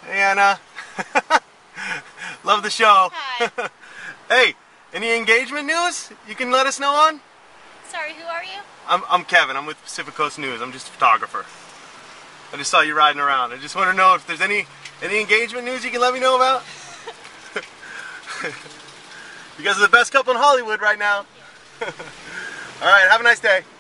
Hey, Anna. Love the show. Hi. Hey, any engagement news you can let us know on? Sorry, who are you? I'm Kevin. I'm with Pacific Coast News. I'm just a photographer. I just saw you riding around. I just want to know if there's any engagement news you can let me know about. You guys are the best couple in Hollywood right now. All right, have a nice day.